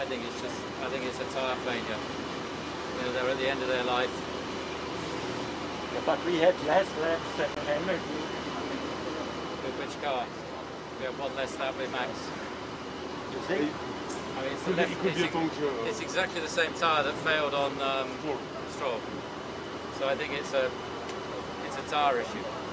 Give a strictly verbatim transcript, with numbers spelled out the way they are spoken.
I think it's just, I think it's a tyre failure. You know, they're at the end of their life. Yeah, but we had less laps than Helmut. With which car? We have one less lap with Max. You think? I mean, it's, the left, it's, ex it's exactly the same tyre that failed on um, Stroll. So I think it's a, it's a tyre issue.